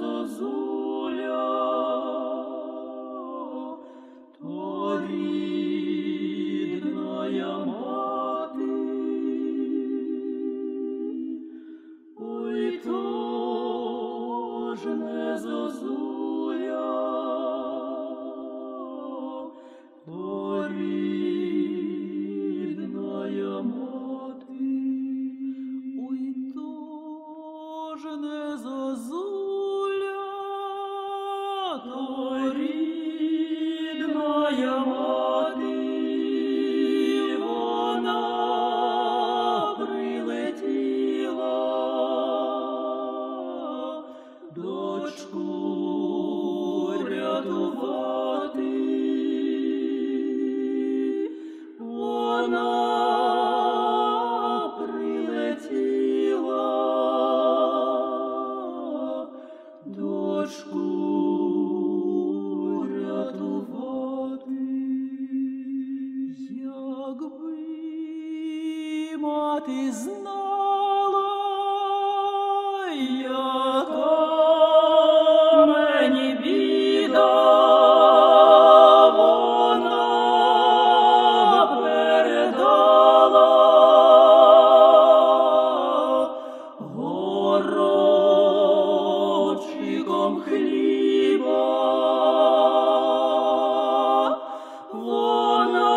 зозуля, то рідная мати, ой, то ж не зозуля, то рідная мати, ой, то ж не зозуля, то рідная мати, вона прилетіла дочку рятувати, вона прилетіла дочку рятувати. Якби мати знала, яка мені біда, вона передала горобчиком хліба, вона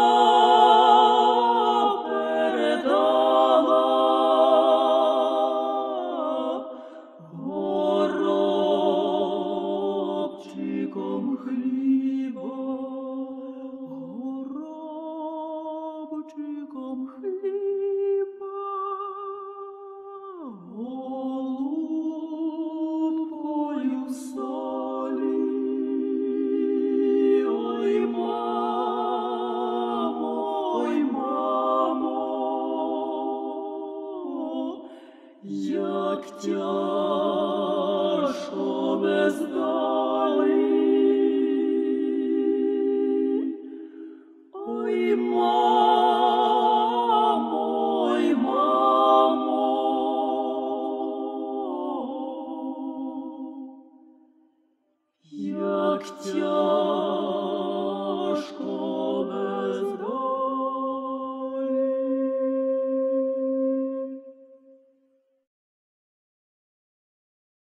передала горобчиком хліба, горобчиком хліба, голубкою солі. Ой, мамо, як тяжко без долі. Ой, мамо, як тяжко